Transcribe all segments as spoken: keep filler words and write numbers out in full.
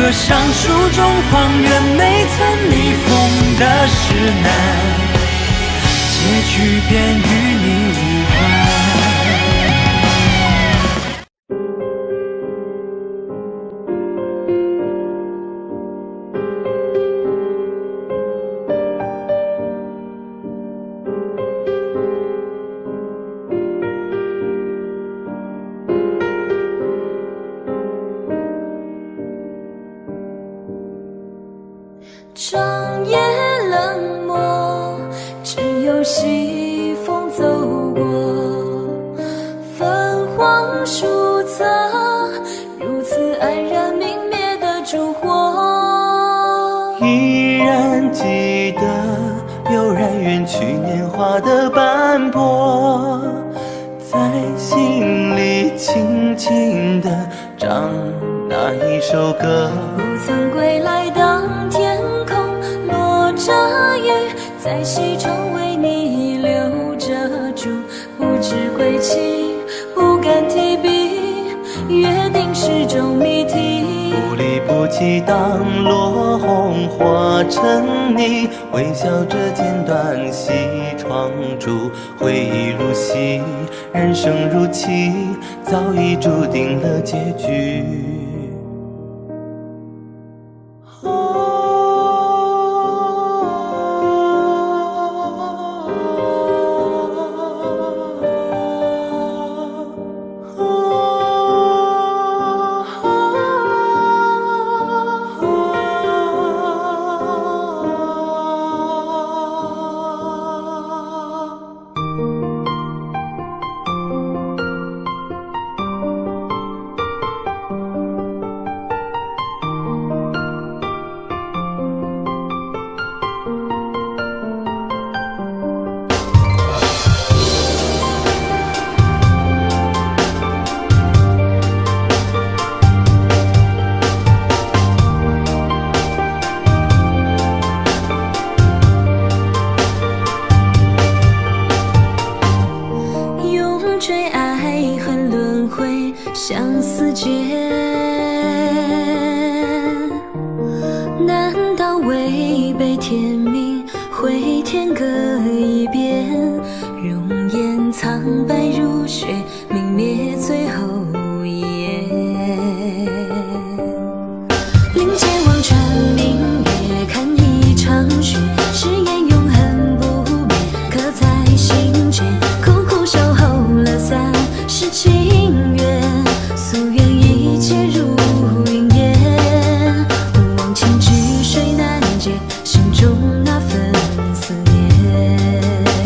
个像书中荒原没曾逆风的石楠，结局便与你无关。 长夜冷漠，只有西风走过，泛黄书册，如此安然明灭的烛火。 依然记得悠然远去年华的斑驳，在心里轻轻地唱那一首歌。 不曾归来当天空落着雨，在西窗为你留着住，不知归期，不敢提笔，约定是种谜题。 不离不弃，当落红花成泥，微笑着剪断西窗烛，回忆如戏，人生如棋，早已注定了结局。 相思劫，难道违背天命，会天各一边？容颜苍白如雪，泯灭最后一眼。临界望穿明月，看一场雪，誓言永恒不灭，刻在心间。苦苦守候了三世情缘，夙愿一切如云烟，忘情只水难解，心中那份思念。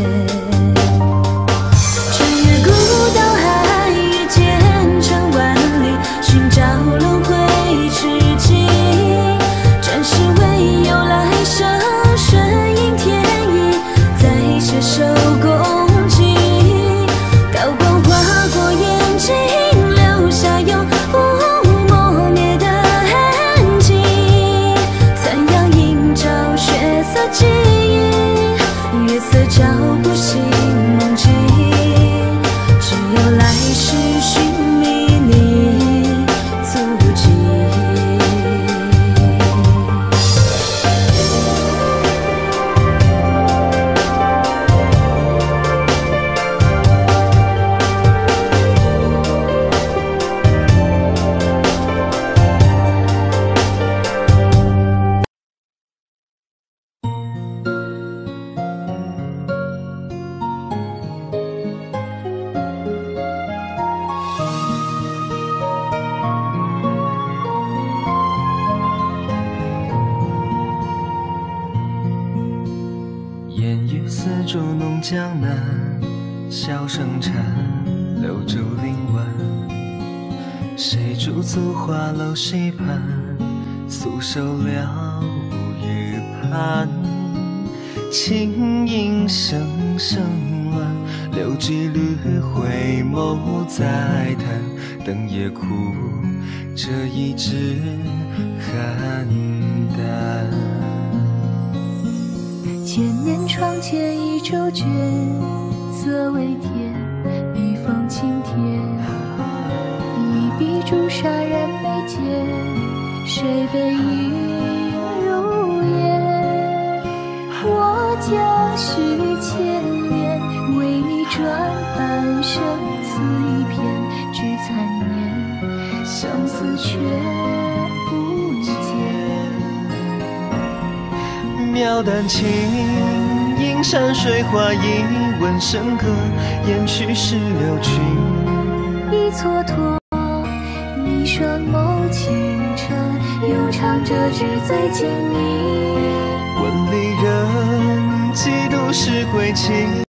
穿越孤岛海域，兼程万里，寻找轮回知己。转世唯有来生，顺应天意，再携手共济。高光划过眼睛，留下永不磨灭的痕迹。残阳映照血色记忆，月色照不醒梦境。只有来世寻觅你足迹。 烟雨丝竹弄江南，笑声残，留住灵湾。谁驻足花楼西畔，素手了无语盼。轻吟声声乱，留几缕回眸再谈。灯也枯，这一纸邯郸。 千年窗前一株蕨，色为甜，一方青天。一笔朱砂染眉间， 谁背影如烟？我将续牵连，为你转半生此一片，只残念相思却不见。 描丹青，映山水画，一吻笙歌，掩去石榴裙。 已蹉跎，你双眸清澈，又唱着纸醉金迷。 问离人，几度是归期。